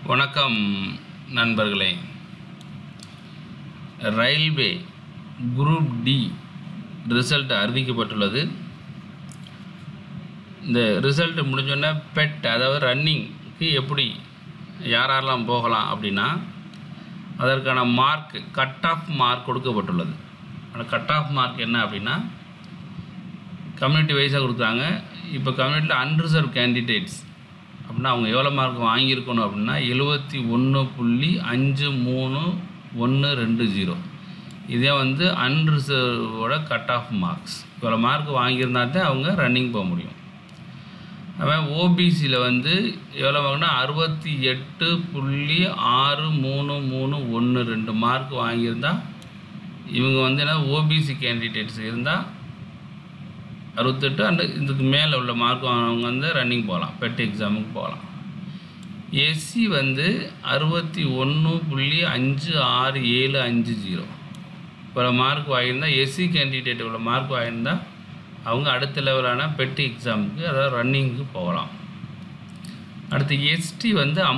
வணக்கம் நண்பர்களே. Railway group D result அறிவிக்கப்பட்டுள்ளது. இந்த ரிசல்ட் முடிஞ்சோடனே பெட் அதாவது ரன்னிங்க்கு எப்படி யாரெல்லாம் போகலாம் அப்படின்னா அதற்கான மார்க் கட் ஆஃப் மார்க் கொடுக்கப்பட்டுள்ளது. அந்த கட் ஆஃப் மார்க் என்ன அப்படின்னா கம்யூனிட்டி வைஸாக கொடுக்குறாங்க. இப்போ கம்யூனிட்டியில் அன்ரிசர்வ் கேண்டிடேட்ஸ் அப்படின்னா அவங்க எவ்வளோ மார்க் வாங்கியிருக்கணும் அப்படின்னா 71.532120. இதே அன்ரிசர்வோட கட் ஆஃப் மார்க்ஸ். இவ்வளோ மார்க் வாங்கியிருந்தா தான் அவங்க ரன்னிங் போக முடியும். அவன் ஓபிசியில் எவ்வளோ வாங்கினா 68.63312 மார்க் வாங்கியிருந்தால் இவங்க என்ன ஓபிசி கேண்டிடேட்ஸ் இருந்தால் 68 அண்ட் இதுக்கு மேலே உள்ள மார்க் வாங்கினவங்க ரன்னிங் போகலாம், பெட் எக்ஸாமுக்கு போகலாம். எஸ்சி 61.56750 இவ்வளோ மார்க் வாங்கியிருந்தால் எஸ்சி கேண்டிடேட் இவ்வளோ மார்க் வாங்கியிருந்தால் அவங்க அடுத்த லெவலான பெட் எக்ஸாமுக்கு அதாவது ரன்னிங்க்கு போகலாம். அடுத்து எஸ்டி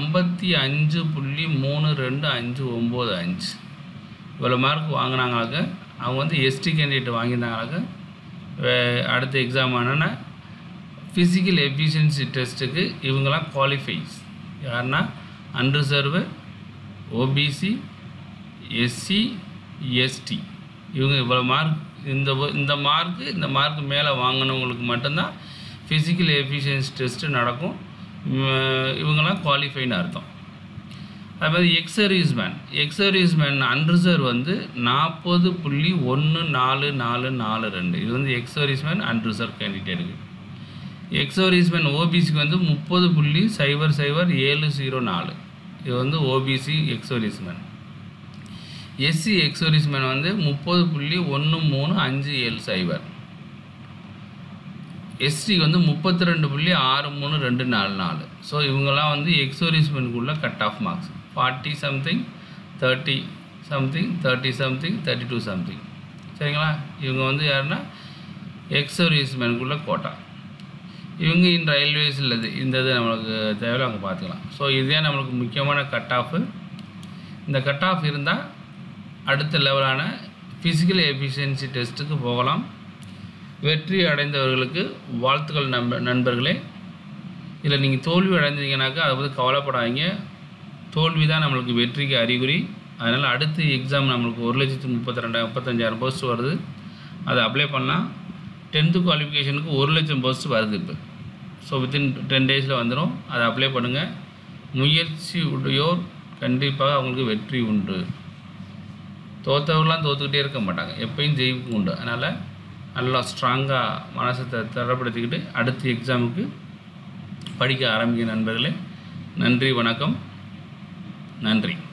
55.322595 இவ்வளோ மார்க் வாங்கினாங்களாக்க அவங்க எஸ்டி கேண்டிடேட் வாங்கியிருந்தாங்களாக்க அடுத்த எக்ஸாம் என்னென்னா ஃபிசிக்கல் எஃபிஷியன்சி டெஸ்ட்டுக்கு இவங்களாம் குவாலிஃபைஸ். யாருன்னா அன்ரிசர்வு, ஓபிசி, எஸ்சி, எஸ்டி இவங்க இவ்வளோ மார்க் இந்த மார்க்கு மேலே வாங்கினவங்களுக்கு மட்டும்தான் ஃபிசிக்கல் எஃபிஷியன்சி டெஸ்ட்டு நடக்கும். இவங்களாம் குவாலிஃபைன்னு அர்த்தம். அதுமாதிரி எக்ஸர்வீஸ்மேன் அன்ரிசர்வ் 40.14442 இது எக்ஸர்வீஸ்மேன் அன்ரிசர்வ் கேண்டிடேட்டுக்கு. எக்ஸர்வீஸ்மேன் ஓபிசிக்கு 30.00704 இது OBC ex-serviceman. SC ex-serviceman 30.13570. ST 32.63244. So இவங்கெல்லாம் எக்ஸர்வீஸ்மேனுக்குள்ள cut off marks 40 something, 30 something, 30 something, 32 something. சரிங்களா? இவங்க யாருன்னா எக்ஸர்வீஸ்மேனுக்குள்ள கோட்டா. இவங்க ரயில்வேஸ் இல்லது இந்த இது நம்மளுக்கு தேவையில்லை அவங்க பார்த்துக்கலாம். ஸோ இதே நம்மளுக்கு முக்கியமான கட் ஆஃபு. இந்த கட் ஆஃப் இருந்தால் அடுத்த லெவலான ஃபிசிக்கல் எஃபிஷியன்சி டெஸ்ட்டுக்கு போகலாம். வெற்றி அடைந்தவர்களுக்கு வாழ்த்துக்கள் நண்பர்களே. இதில் நீங்கள் தோல்வி அடைந்தீங்கன்னாக்கா அதை கவலைப்படாதீங்க. தோல்வி தான் நம்மளுக்கு வெற்றிக்கு அறிகுறி. அதனால் அடுத்த எக்ஸாம் நம்மளுக்கு 1,32,35,000 போஸ்ட் வருது. அதை அப்ளை பண்ணால் 10th குவாலிஃபிகேஷனுக்கு 1,00,000 போஸ்ட் வருது இப்போ. ஸோ வித்தின் 10 டேஸில் வந்துடும். அதை அப்ளை பண்ணுங்கள். முயற்சி உடையோர் கண்டிப்பாக அவங்களுக்கு வெற்றி உண்டு. தோற்றவர்களாம் தோற்றுக்கிட்டே இருக்க மாட்டாங்க, எப்பயும் ஜெயிப்புக்கு உண்டு. அதனால் நல்லா ஸ்ட்ராங்காக மனசை தரப்படுத்திக்கிட்டு அடுத்த எக்ஸாமுக்கு படிக்க ஆரம்பிக்க நண்பர்களே. நன்றி, வணக்கம். நன்றி.